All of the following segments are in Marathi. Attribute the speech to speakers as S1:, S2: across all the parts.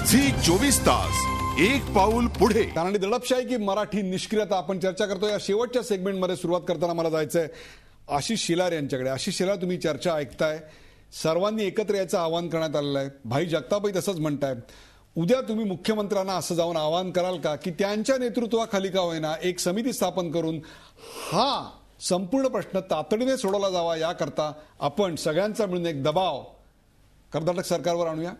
S1: झी 24 तास एक पाऊल पुढे.
S2: आणि दडपशाही की मराठी निष्क्रियता आपण चर्चा करतोय. या शेवटच्या सेगमेंटमध्ये सुरुवात करताना मला जायचंय आशिष शेलार यांच्याकडे. आशिष शेलार, तुम्ही चर्चा ऐकताय, सर्वांनी एकत्र यायचं आवाहन करण्यात आलेलं आहे. भाई जगतापही तसंच म्हणताय. उद्या तुम्ही मुख्यमंत्र्यांना असं जाऊन आवाहन कराल का की त्यांच्या नेतृत्वाखाली का होईना एक समिती स्थापन करून हा संपूर्ण प्रश्न तातडीने सोडवला जावा, याकरता आपण सगळ्यांचा मिळून एक दबाव कर्नाटक सरकारवर आणूया?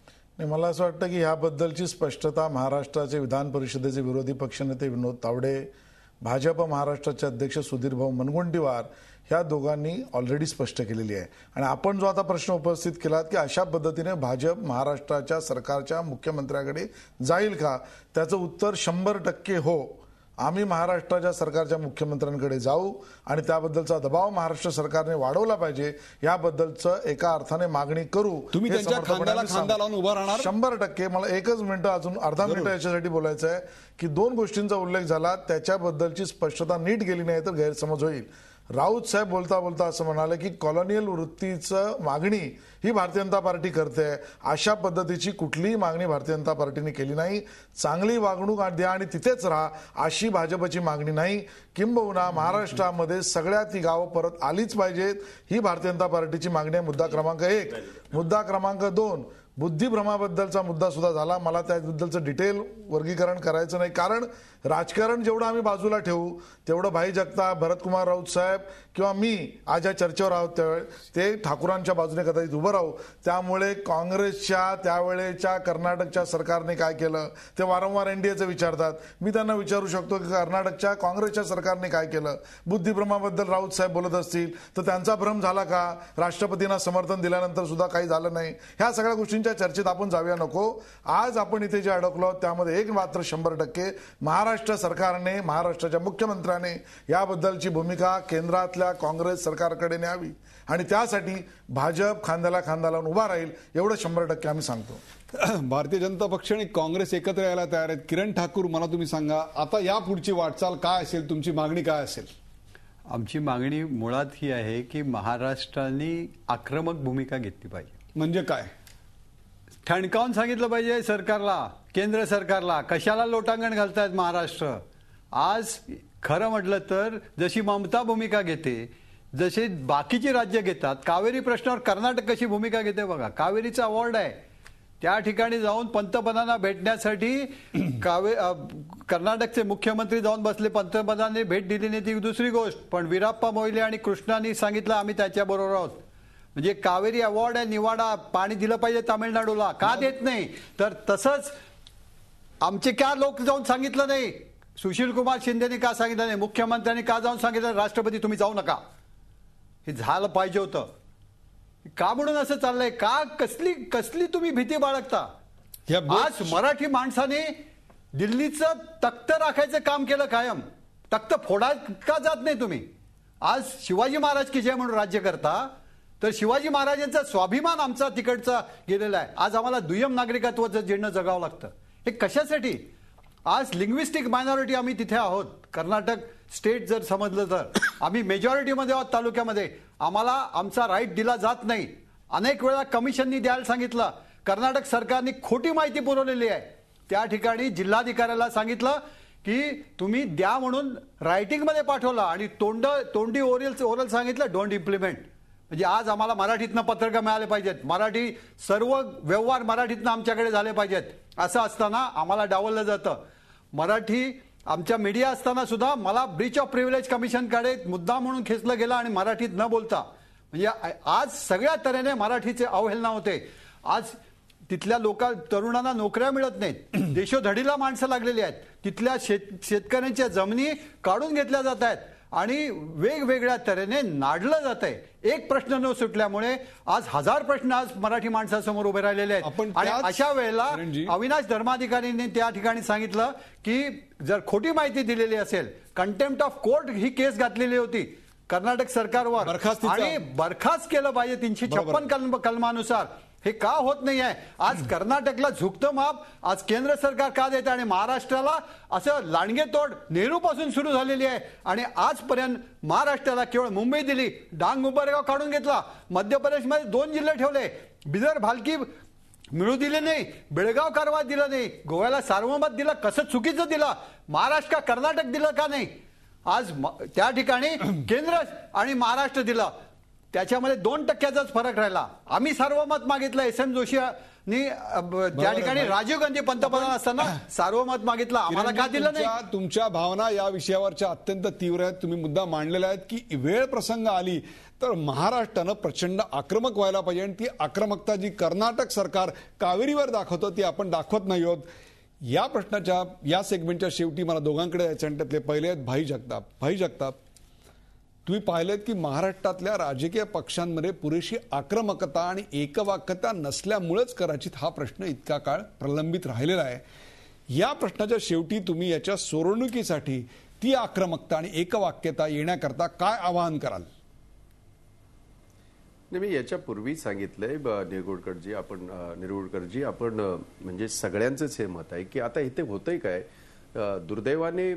S3: मला असं वाटतं की याबद्दलची स्पष्टता महाराष्ट्राचे विधान परिषदेचे विरोधी पक्षनेते विनोद तावडे, भाजप महाराष्ट्राचे अध्यक्ष सुधीरभाऊ मुनगंटीवार ह्या दोघांनी ऑलरेडी स्पष्ट केलेली आहे. आणि आपण जो आता प्रश्न उपस्थित केलात की अशा पद्धतीने भाजप महाराष्ट्राच्या सरकारच्या मुख्यमंत्र्याकडे जाईल का, त्याचं उत्तर 100% हो. आम्ही महाराष्ट्राच्या सरकारच्या मुख्यमंत्र्यांकडे जाऊ आणि त्याबद्दलचा दबाव महाराष्ट्र सरकारने वाढवला पाहिजे याबद्दलचं एका अर्थाने मागणी करू.
S2: तुम्ही त्यांच्या खांद्याला खांदा लावून उभा राहणार?
S3: 100%. मला एकच मिनिट, अजून अर्धा मिनिट याच्यासाठी बोलायचं आहे की 2 गोष्टींचा उल्लेख झाला, त्याच्याबद्दलची स्पष्टता नीट गेली नाही तर गैरसमज होईल. राऊत साहेब बोलता बोलता असं म्हणाले की कॉलोनियल वृत्तीचं मागणी ही भारतीय जनता पार्टी करते. अशा पद्धतीची कुठलीही मागणी भारतीय जनता पार्टीने केली नाही. चांगली वागणूक द्या आणि तिथेच राहा अशी भाजपची मागणी नाही. किंबहुना महाराष्ट्रामध्ये सगळ्यात ही गावं परत आलीच पाहिजेत ही भारतीय जनता पार्टीची मागणी आहे. मुद्दा क्रमांक 1. मुद्दा क्रमांक 2, बुद्धिभ्रमाबद्दलचा मुद्दा सुद्धा झाला. मला त्याबद्दलचं डिटेल वर्गीकरण करायचं नाही, कारण राजकारण जेवढं आम्ही बाजूला ठेवू तेवढं भाई जगताप, भरतकुमार राऊत साहेब किंवा मी आज या चर्चेवर आहोत ते ठाकूरांच्या बाजूने कदाचित उभं राहू. त्यामुळे काँग्रेसच्या त्यावेळेच्या कर्नाटकच्या सरकारने काय केलं ते वारंवार एनडीएचं विचारतात. मी त्यांना विचारू शकतो की कर्नाटकच्या काँग्रेसच्या सरकारने काय केलं. बुद्धिभ्रमाबद्दल राऊत साहेब बोलत असतील तर त्यांचा भ्रम झाला का? राष्ट्रपतींना समर्थन दिल्यानंतर सुद्धा काही झालं नाही. ह्या सगळ्या गोष्टींच्या चर्चेत आपण जाऊया नको. आज आपण इथे जे अडकलो आहोत त्यामध्ये एक मात्र 100% महाराष्ट्र सरकारने, महाराष्ट्राच्या मुख्यमंत्र्याने याबद्दलची भूमिका केंद्रातल्या काँग्रेस सरकारकडे न्यावी आणि त्यासाठी भाजप खांद्याला खांदा लावून उभा राहील एवढं 100% आम्ही सांगतो.
S2: भारतीय जनता पक्ष आणि काँग्रेस एकत्र यायला तयार आहेत. किरण ठाकूर, मला तुम्ही सांगा आता या पुढची वाटचाल काय असेल, तुमची मागणी काय असेल?
S4: आमची मागणी मुळात ही आहे की महाराष्ट्राने आक्रमक भूमिका घेतली पाहिजे.
S2: म्हणजे काय?
S4: ठणकावून सांगितलं पाहिजे सरकारला, केंद्र सरकारला, कशाला लोटांगण घालतायत महाराष्ट्र. आज खरं म्हटलं तर जशी ममता भूमिका घेते, जसे बाकीची राज्य घेतात, कावेरी प्रश्नावर कर्नाटक कशी भूमिका घेते बघा. कावेरीचा अवॉर्ड आहे, त्या ठिकाणी जाऊन पंतप्रधानांना भेटण्यासाठी कर्नाटकचे मुख्यमंत्री जाऊन बसले. पंतप्रधानांनी भेट दिली नाही ती दुसरी गोष्ट, पण वीराप्पा मोईली आणि कृष्णांनी सांगितलं आम्ही त्याच्याबरोबर आहोत. म्हणजे कावेरी अवॉर्ड आहे, निवाडा पाणी दिलं पाहिजे तामिळनाडूला, का देत नाही? तर तसंच आमचे का लोक जाऊन सांगितलं नाही? सुशील कुमार शिंदेनी का सांगितलं नाही? मुख्यमंत्र्यांनी का जाऊन सांगितलं राष्ट्रपती तुम्ही जाऊ नका? हे झालं पाहिजे होतं. का म्हणून असं चाललंय? का कसली तुम्ही भीती बाळगता? आज मराठी माणसाने दिल्लीचं तख्त राखायचं काम केलं कायम. तख्त फोडा का जात नाही तुम्ही? आज शिवाजी महाराज की जय म्हणून राज्य करता, तर शिवाजी महाराजांचा स्वाभिमान आमचा तिकडचा गेलेला आहे. आज आम्हाला दुय्यम नागरिकत्वाचं जीर्ण जगावं लागतं. हे कशासाठी? आज लिंग्विस्टिक मायनॉरिटी आम्ही तिथे आहोत. कर्नाटक स्टेट जर समजलं तर आम्ही मेजॉरिटीमध्ये आहोत तालुक्यामध्ये. आम्हाला आमचा राईट दिला जात नाही. अनेक वेळा कमिशननी द्यायला सांगितलं. कर्नाटक सरकारने खोटी माहिती पुरवलेली आहे. त्या ठिकाणी जिल्हाधिकाऱ्याला सांगितलं की तुम्ही द्या म्हणून रायटिंगमध्ये पाठवलं आणि तोंडी ओरल सांगितलं डोंट इम्प्लिमेंट. म्हणजे आज आम्हाला मराठीतनं पत्रकं मिळाले पाहिजेत, मराठी सर्व व्यवहार मराठीतनं आमच्याकडे झाले पाहिजेत. असं असताना आम्हाला डावललं जातं. मराठी आमच्या मीडिया असताना सुद्धा मला ब्रीच ऑफ प्रिव्हिलेज कमिशनकडे मुद्दा म्हणून खेचलं गेलं आणि मराठीत न बोलता. म्हणजे आज सगळ्या तऱ्हेने मराठीचे अवहेलना होते. आज तिथल्या तरुणांना नोकऱ्या मिळत नाहीत. देशोधडीला माणसं लागलेली आहेत. तिथल्या शेतकऱ्यांच्या जमिनी काढून घेतल्या जात आहेत आणि वेगवेगळ्या तऱ्हेने नाडलं जात आहे. एक प्रश्न न सुटल्यामुळे आज 1000 प्रश्न आज मराठी माणसासमोर उभे राहिलेले आहेत. आणि अशा वेळेला अविनाश धर्माधिकारींनी त्या ठिकाणी सांगितलं की जर खोटी माहिती दिलेली असेल, कंटेम्प्ट ऑफ कोर्ट ही केस घातलेली होती कर्नाटक सरकारवर आणि बरखास्त केलं पाहिजे 356 कलमानुसार. हे का होत नाही आहे? आज कर्नाटकला झुकतं माप आज केंद्र सरकार का देतं आणि महाराष्ट्राला असं लांडगे तोड नेहरूपासून सुरू झालेली आहे. आणि आजपर्यंत महाराष्ट्राला केवळ मुंबई दिली, डांग उंबरगाव काढून घेतला, मध्य प्रदेशमध्ये 2 जिल्हे ठेवले, बिदर भालकी मिळू दिले नाही, बेळगाव कारवार दिला नाही, गोव्याला सार्वमत दिलं, कसं चुकीचं दिलं, महाराष्ट्र का कर्नाटक दिलं का नाही? आज त्या ठिकाणी केंद्र आणि महाराष्ट्र दिलं, त्याच्यामध्ये 2%चाच फरक राहिला. आम्ही सार्वमत मागितलं, SM जोशी त्या ठिकाणी राजीव गांधी पंतप्रधान असताना सार्वमत मागितलं, आम्हाला का दिलं नाही?
S2: तुमच्या भावना या विषयावरच्या अत्यंत तीव्र आहेत. तुम्ही मुद्दा मांडलेला आहेत की वेळ प्रसंग आली तर महाराष्ट्रानं प्रचंड आक्रमक व्हायला पाहिजे आणि ती आक्रमकता जी कर्नाटक सरकार कावेरीवर दाखवतं ती आपण दाखवत नाही आहोत. या प्रश्नाच्या या सेगमेंटच्या शेवटी मला दोघांकडे यायचं आणि त्यातले पहिले आहेत भाई जगताप. भाई जगताप, तुम्ही पाहिलेत की महाराष्ट्रातल्या राजकीय पक्षांमध्ये पुरेशी आक्रमकता आणि एकवाक्यता नसल्यामुळेच कदाचित हा प्रश्न इतका काळ प्रलंबित राहिलेला आहे. या प्रश्नाच्या शेवटी तुम्ही याच्या सोडवणुकीसाठी ती आक्रमकता आणि एकवाक्यता येण्याकरता काय आवाहन कराल?
S5: मी याच्यापूर्वी सांगितलंय निरगुडकरजी, आपण म्हणजे सगळ्यांचंच हे मत आहे की आता इथे होतंय काय, दुर्दैवाने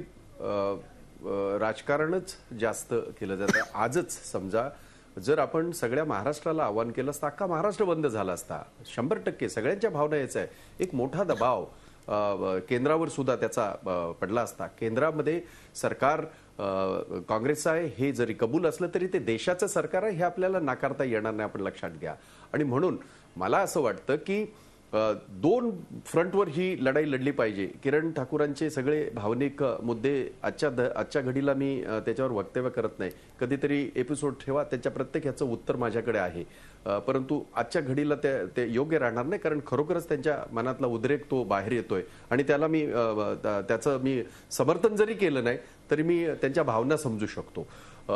S5: राजकारणच जास्त केलं जातं. आजच समजा जर आपण सगळ्या महाराष्ट्राला आव्हान केलं असतं, अख्खा महाराष्ट्र बंद झाला असता. 100% सगळ्यांच्या भावना याचा आहे. एक मोठा दबाव केंद्रावर सुद्धा त्याचा पडला असता. केंद्रामध्ये सरकार काँग्रेसचं आहे हे जरी कबूल असलं तरी ते देशाचं सरकार आहे हे आपल्याला नाकारता येणार नाही, आपण लक्षात घ्या. आणि म्हणून मला असं वाटतं की 2 फ्रंटवर ही लढाई लढली पाहिजे. किरण ठाकूरांचे सगळे भावनिक मुद्दे आजच्या घडीला मी त्याच्यावर वक्तव्य करत नाही. कधीतरी एपिसोड ठेवा, त्याच्या प्रत्येक ह्याचं उत्तर माझ्याकडे आहे. परंतु आजच्या घडीला ते योग्य राहणार नाही, कारण खरोखरच त्यांच्या मनातला उद्रेक तो बाहेर येतोय आणि त्याला मी त्याचं मी समर्थन जरी केलं नाही तरी मी त्यांच्या भावना समजू शकतो.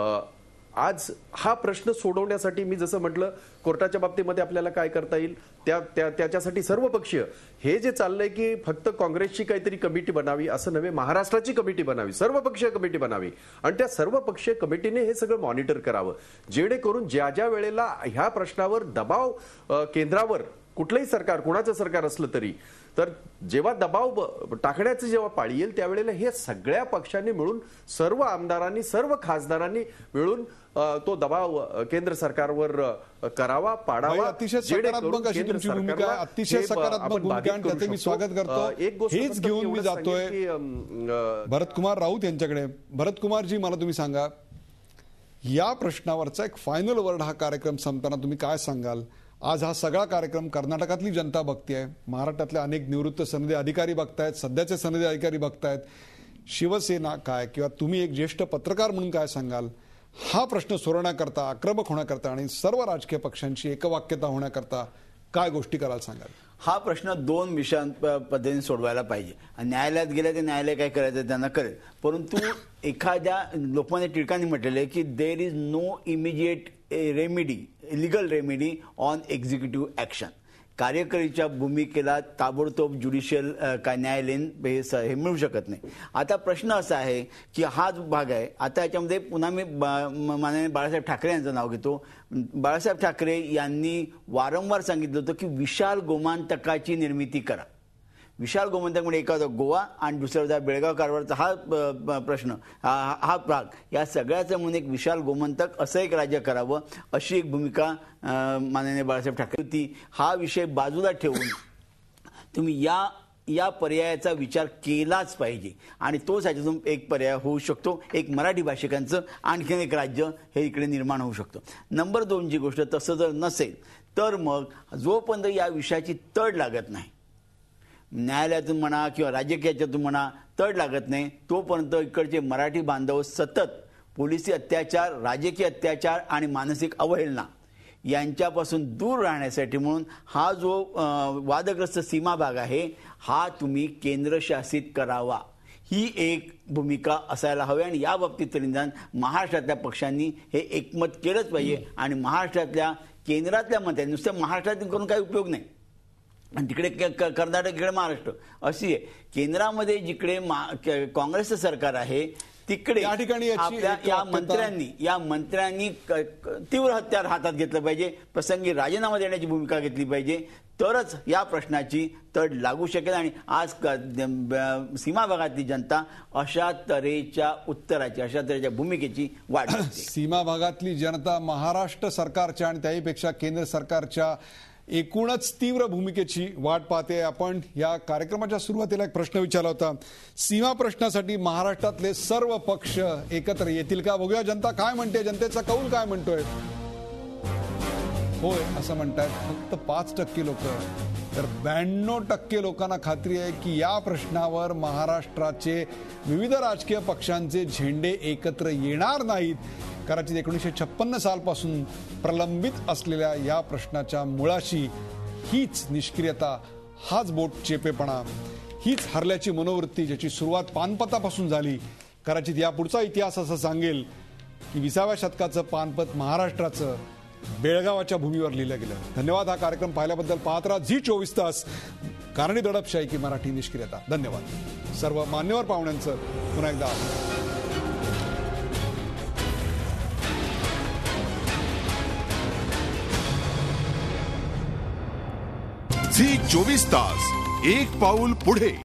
S5: आज हा प्रश्न सोडवण्यासाठी मी जसं म्हटलं कोर्टाच्या बाबतीमध्ये आपल्याला काय करता येईल त्याच्यासाठी सर्वपक्षीय हे जे चाललंय की फक्त काँग्रेसची काहीतरी कमिटी बनावी असं नव्हे, महाराष्ट्राची कमिटी बनावी, सर्वपक्षीय कमिटी बनावी आणि त्या सर्वपक्षीय कमिटीने हे सगळं मॉनिटर करावं, जेणेकरून ज्या ज्या वेळेला ह्या प्रश्नावर दबाव केंद्रावर कुठलंही सरकार कुणाचं सरकार असलं तरी तर जेव्हा दबाव टाकण्याची जेव्हा पाळी येईल त्यावेळेला हे सगळ्या पक्षांनी मिळून सर्व आमदारांनी सर्व खासदारांनी मिळून तो दबाव केंद्र सरकारवर करावा, पाडावा.
S2: अतिशय सकारात्मक अशी तुमची भूमिका आहे, अतिशय सकारात्मक भूमिका आणि त्याचे मी स्वागत करतो. हेच घेऊन मी जातोय भरतकुमार राऊत यांच्याकडे. भरतकुमारजी, मला तुम्ही सांगा या प्रश्नावरचा एक फायनल वर्ड हा कार्यक्रम संपताना तुम्ही काय सांगाल? आज हा सगळा कार्यक्रम कर्नाटकातली जनता बघतीये, महाराष्ट्रातले अनेक निवृत्त सनदी अधिकारी बघतायत, सध्याचे सनदी अधिकारी बघतायत. शिवसेना काय किंवा तुम्ही एक ज्येष्ठ पत्रकार म्हणून काय सांगाल? हा प्रश्न सोडवण्याकरता, आक्रमक होण्याकरता आणि सर्व राजकीय पक्षांची एकवाक्यता होण्याकरता काय गोष्टी करायला सांगाल?
S6: हा प्रश्न 2 पद्धतीने सोडवायला पाहिजे. न्यायालयात गेल्या ते न्यायालय काय करायचं त्यांना करेल, परंतु एखाद्या लोकमान्य टिळकांनी म्हटलेलं आहे की there is no immediate remedy, legal remedy on executive action. कार्यकारीच्या भूमिकेला ताबडतोब ज्युडिशियल न्यायालयीन हे मिळू शकत नाही. आता प्रश्न असा आहे की हा जो भाग आहे, आता याच्यामध्ये पुन्हा मी माननीय बाळासाहेब ठाकरे यांचं नाव घेतो. बाळासाहेब ठाकरे यांनी वारंवार सांगितलं होतं की विशाल गोमांतकाची निर्मिती करा. विशाल गोमांतक म्हणजे एका गोवा आणि दुसरा होता बेळगाव कारवारचा हा प्रश्न, हा भाग, या सगळ्याचं म्हणून एक विशाल गोमांतक असं एक राज्य करावं अशी एक भूमिका माननीय बाळासाहेब ठाकरे होती. हा विषय बाजूला ठेवून तुम्ही या पर्यायाचा विचार केलाच पाहिजे आणि तोच ह्याच्यातून एक पर्याय होऊ शकतो. एक मराठी भाषिकांचं आणखीन एक राज्य हे इकडे निर्माण होऊ शकतं. नंबर 2 जी गोष्ट, तसं जर नसेल तर मग जोपर्यंत या विषयाची तड लागत नाही, न्यायालयातून म्हणा किंवा राजकीयाच्यातून म्हणा तड लागत नाही, तोपर्यंत इकडचे मराठी बांधव सतत पोलिसी अत्याचार, राजकीय अत्याचार आणि मानसिक अवहेलना यांच्यापासून दूर राहण्यासाठी म्हणून हा जो वादग्रस्त सीमा भाग आहे हा तुम्ही केंद्रशासित करावा, ही एक भूमिका असायला हवी. आणि या बाबतीत तरी महाराष्ट्रातल्या पक्षांनी हे एकमत केलंच पाहिजे आणि महाराष्ट्रातल्या केंद्रातल्या मंत्र्यांनी नुसतं महाराष्ट्रातून करून काही उपयोग नाही आणि तिकडे कर्नाटक, इकडे महाराष्ट्र अशी आहे. केंद्रामध्ये जिकडे काँग्रेसचं सरकार आहे तिकडे आपल्या या मंत्र्यांनी तीव्र हत्यार हातात घेतलं पाहिजे, प्रसंगी राजीनामा देण्याची भूमिका घेतली पाहिजे, तरच या प्रश्नाची तड लागू शकेल. आणि आज सीमा भागातली जनता अशा तऱ्हेच्या उत्तराची, अशा तऱ्हेच्या भूमिकेची वाट
S2: सीमा भागातली जनता महाराष्ट्र सरकारच्या आणि त्याहीपेक्षा केंद्र सरकारच्या एकूणच तीव्र भूमिकेची वाट पाहते. आपण या कार्यक्रमाच्या सुरुवातीला एक प्रश्न विचारला होता, सीमा प्रश्नासाठी महाराष्ट्रातले सर्व पक्ष एकत्र येतील का? बघूया जनता काय म्हणते, जनतेचा कौल काय म्हणतोय. होय असं म्हणतायत फक्त 5% लोक, तर 92% लोकांना खात्री आहे की या प्रश्नावर महाराष्ट्राचे विविध राजकीय पक्षांचे झेंडे एकत्र येणार नाहीत. कदाचित 1956 सालपासून प्रलंबित असलेल्या या प्रश्नाच्या मुळाशी हीच निष्क्रियता, हाच बोट चेपेपणा, हीच हरल्याची मनोवृत्ती ज्याची सुरुवात पानपतापासून झाली. कदाचित या पुढचा इतिहास असं सांगेल की 20व्या शतकाचं पानपत महाराष्ट्राचं बेळगावाच्या भूमीवर लिहिलं गेलं. धन्यवाद. हा कार्यक्रम पाहिल्याबद्दल. पाहत राहा झी 24 तास. कारणी दडपशाही की मराठी निष्क्रियता. धन्यवाद. सर्व मान्यवर पाहुण्यांचं पुन्हा एकदा
S1: झी 24 तास, एक पाऊल पुढे.